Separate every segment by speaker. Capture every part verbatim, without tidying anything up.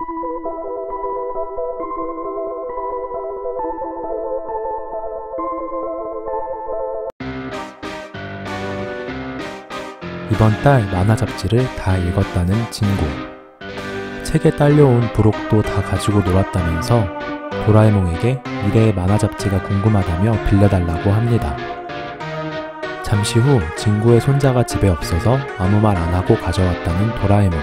Speaker 1: 이번 달 만화 잡지를 다 읽었다는 진구. 책에 딸려온 부록도 다 가지고 놀았다면서 도라에몽에게 미래의 만화 잡지가 궁금하다며 빌려달라고 합니다. 잠시 후 진구의 손자가 집에 없어서 아무 말 안 하고 가져왔다는 도라에몽.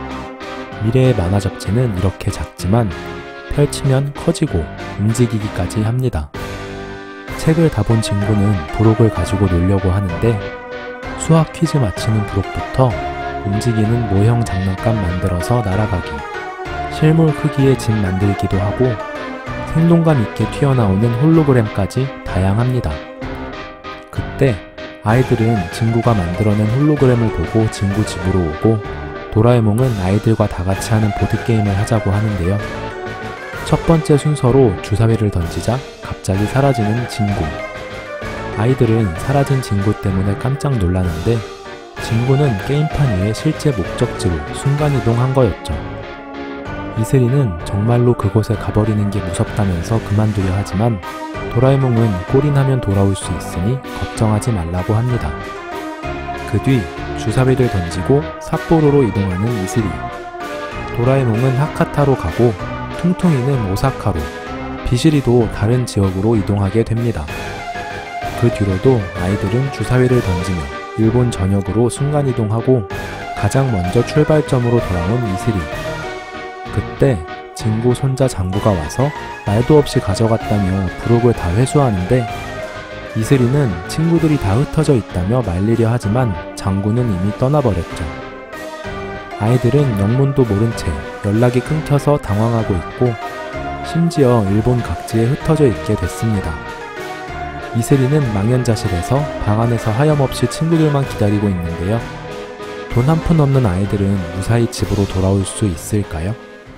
Speaker 1: 미래의 만화 잡지는 이렇게 작지만 펼치면 커지고 움직이기까지 합니다. 책을 다 본 진구는 부록을 가지고 놀려고 하는데 수학 퀴즈 맞히는 부록부터 움직이는 모형 장난감 만들어서 날아가기, 실물 크기의 집 만들기도 하고 생동감 있게 튀어나오는 홀로그램까지 다양합니다. 그때 아이들은 진구가 만들어낸 홀로그램을 보고 진구 집으로 오고 도라에몽은 아이들과 다 같이 하는 보드게임을 하자고 하는데요. 첫 번째 순서로 주사위를 던지자 갑자기 사라지는 진구. 아이들은 사라진 진구 때문에 깜짝 놀라는데 진구는 게임판 위에 실제 목적지로 순간이동한 거였죠. 이슬이는 정말로 그곳에 가버리는 게 무섭다면서 그만두려 하지만 도라에몽은 꼴이 나면 돌아올 수 있으니 걱정하지 말라고 합니다. 그 뒤 주사위를 던지고 삿포로로 이동하는 이슬이. 도라에몽은 하카타로 가고 퉁퉁이는 오사카로, 비실이도 다른 지역으로 이동하게 됩니다. 그 뒤로도 아이들은 주사위를 던지며 일본 전역으로 순간이동하고 가장 먼저 출발점으로 돌아온 이슬이. 그때 진구 손자 장구가 와서 말도 없이 가져갔다며 부록을 다 회수하는데 이슬이는 친구들이 다 흩어져 있다며 말리려 하지만 장구는 이미 떠나버렸죠. 아이들은 영문도 모른 채 연락이 끊겨서 당황하고 있고 심지어 일본 각지에 흩어져 있게 됐습니다. 이슬이는 망연자실해서 방 안에서 하염없이 친구들만 기다리고 있는데요. 돈 한 푼 없는 아이들은 무사히 집으로 돌아올 수 있을까요?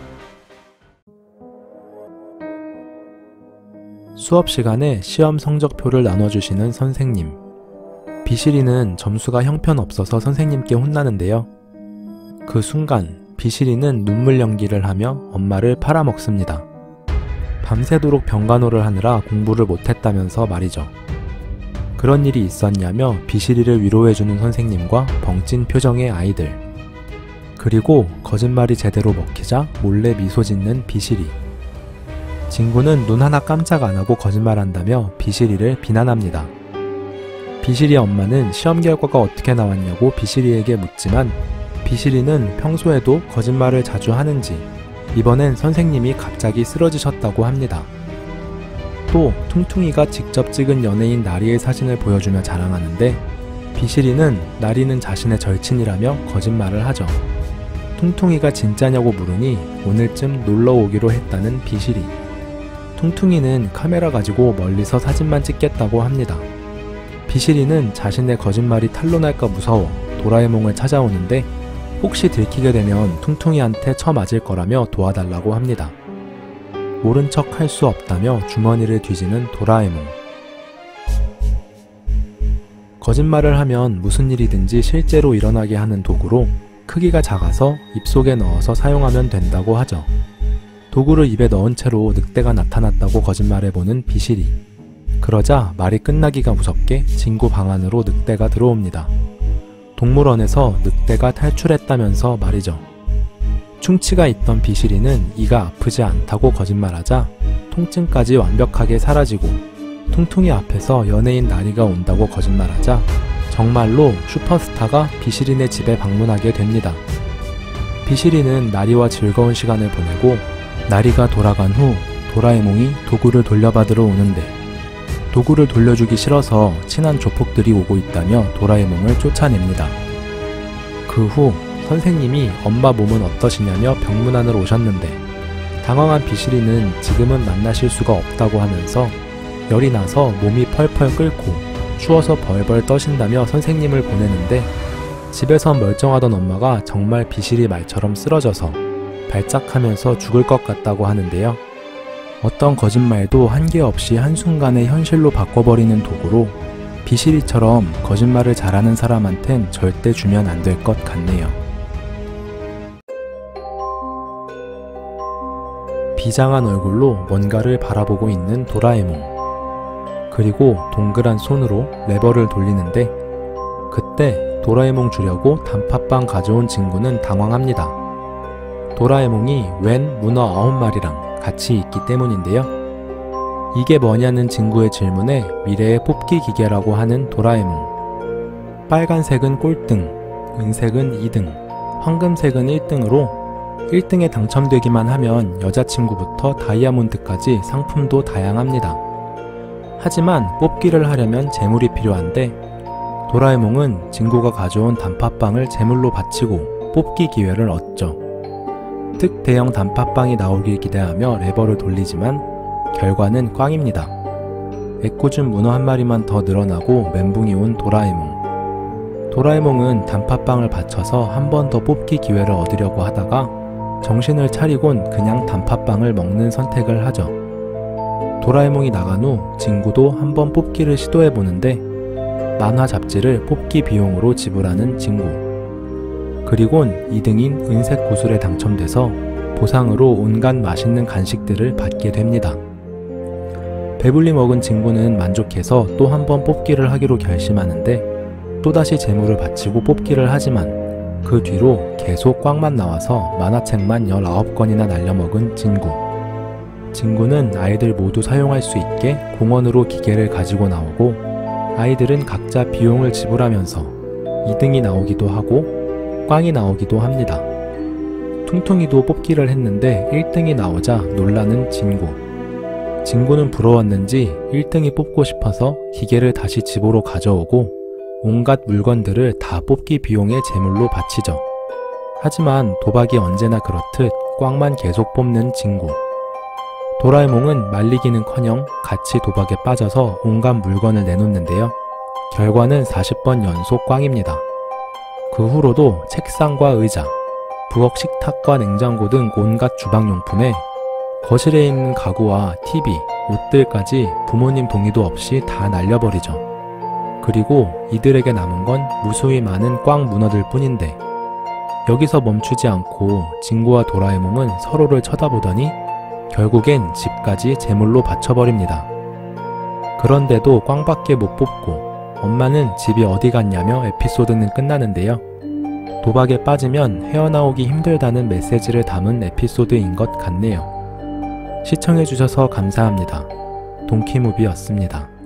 Speaker 1: 수업 시간에 시험 성적표를 나눠주시는 선생님. 비실이는 점수가 형편없어서 선생님께 혼나는데요. 그 순간 비실이는 눈물 연기를 하며 엄마를 팔아먹습니다. 밤새도록 병간호를 하느라 공부를 못했다면서 말이죠. 그런 일이 있었냐며 비실이를 위로해주는 선생님과 벙찐 표정의 아이들. 그리고 거짓말이 제대로 먹히자 몰래 미소 짓는 비실이. 진구는 눈 하나 깜짝 안 하고 거짓말한다며 비실이를 비난합니다. 비실이 엄마는 시험 결과가 어떻게 나왔냐고 비실이에게 묻지만 비실이는 평소에도 거짓말을 자주 하는지 이번엔 선생님이 갑자기 쓰러지셨다고 합니다. 또 퉁퉁이가 직접 찍은 연예인 나리의 사진을 보여주며 자랑하는데 비실이는 나리는 자신의 절친이라며 거짓말을 하죠. 퉁퉁이가 진짜냐고 물으니 오늘쯤 놀러 오기로 했다는 비실이. 퉁퉁이는 카메라 가지고 멀리서 사진만 찍겠다고 합니다. 비실이는 자신의 거짓말이 탄로날까 무서워 도라에몽을 찾아오는데 혹시 들키게 되면 퉁퉁이한테 쳐맞을 거라며 도와달라고 합니다. 모른 척 할 수 없다며 주머니를 뒤지는 도라에몽. 거짓말을 하면 무슨 일이든지 실제로 일어나게 하는 도구로 크기가 작아서 입속에 넣어서 사용하면 된다고 하죠. 도구를 입에 넣은 채로 늑대가 나타났다고 거짓말해보는 비실이. 그러자 말이 끝나기가 무섭게 진구 방 안으로 늑대가 들어옵니다. 동물원에서 늑대가 탈출했다면서 말이죠. 충치가 있던 비실이는 이가 아프지 않다고 거짓말하자 통증까지 완벽하게 사라지고 퉁퉁이 앞에서 연예인 나리가 온다고 거짓말하자 정말로 슈퍼스타가 비실이네 집에 방문하게 됩니다. 비실이는 나리와 즐거운 시간을 보내고 나리가 돌아간 후 도라에몽이 도구를 돌려받으러 오는데 도구를 돌려주기 싫어서 친한 조폭들이 오고 있다며 도라에몽을 쫓아냅니다. 그 후 선생님이 엄마 몸은 어떠시냐며 병문안으로 오셨는데 당황한 비실이는 지금은 만나실 수가 없다고 하면서 열이 나서 몸이 펄펄 끓고 추워서 벌벌 떠신다며 선생님을 보내는데 집에선 멀쩡하던 엄마가 정말 비실이 말처럼 쓰러져서 발작하면서 죽을 것 같다고 하는데요. 어떤 거짓말도 한계 없이 한순간에 현실로 바꿔버리는 도구로 비실이처럼 거짓말을 잘하는 사람한텐 절대 주면 안 될 것 같네요. 비장한 얼굴로 뭔가를 바라보고 있는 도라에몽. 그리고 동그란 손으로 레버를 돌리는데 그때 도라에몽 주려고 단팥빵 가져온 친구는 당황합니다. 도라에몽이 웬 문어 아홉 마리랑 같이 있기 때문인데요. 이게 뭐냐는 친구의 질문에 미래의 뽑기 기계라고 하는 도라에몽. 빨간색은 꼴등, 은색은 이 등, 황금색은 일 등으로 일 등에 당첨되기만 하면 여자친구부터 다이아몬드까지 상품도 다양합니다. 하지만 뽑기를 하려면 재물이 필요한데 도라에몽은 친구가 가져온 단팥빵을 제물로 바치고 뽑기 기회를 얻죠. 특대형 단팥빵이 나오길 기대하며 레버를 돌리지만 결과는 꽝입니다. 애꿎은 문어 한 마리만 더 늘어나고 멘붕이 온 도라에몽. 도라에몽은 단팥빵을 바쳐서 한 번 더 뽑기 기회를 얻으려고 하다가 정신을 차리곤 그냥 단팥빵을 먹는 선택을 하죠. 도라에몽이 나간 후 친구도 한번 뽑기를 시도해보는데 만화 잡지를 뽑기 비용으로 지불하는 친구. 그리곤 이 등인 은색 구슬에 당첨돼서 보상으로 온갖 맛있는 간식들을 받게 됩니다. 배불리 먹은 친구는 만족해서 또 한 번 뽑기를 하기로 결심하는데 또다시 재물을 바치고 뽑기를 하지만 그 뒤로 계속 꽝만 나와서 만화책만 열아홉 권이나 날려먹은 친구. 친구는 아이들 모두 사용할 수 있게 공원으로 기계를 가지고 나오고 아이들은 각자 비용을 지불하면서 이 등이 나오기도 하고 꽝이 나오기도 합니다. 퉁퉁이도 뽑기를 했는데 일 등이 나오자 놀라는 친구. 친구는 부러웠는지 일 등이 뽑고 싶어서 기계를 다시 집으로 가져오고 온갖 물건들을 다 뽑기 비용의 제물로 바치죠. 하지만 도박이 언제나 그렇듯 꽝만 계속 뽑는 친구. 도라에몽은 말리기는커녕 같이 도박에 빠져서 온갖 물건을 내놓는데요. 결과는 사십 번 연속 꽝입니다. 그 후로도 책상과 의자, 부엌 식탁과 냉장고 등 온갖 주방용품에 거실에 있는 가구와 티비, 옷들까지 부모님 동의도 없이 다 날려버리죠. 그리고 이들에게 남은 건 무수히 많은 꽝 문어들 뿐인데 여기서 멈추지 않고 친구와 도라에몽은 서로를 쳐다보더니 결국엔 집까지 제물로 바쳐버립니다. 그런데도 꽝밖에 못 뽑고 엄마는 집이 어디 갔냐며 에피소드는 끝나는데요. 도박에 빠지면 헤어나오기 힘들다는 메시지를 담은 에피소드인 것 같네요. 시청해주셔서 감사합니다. 동키무비였습니다.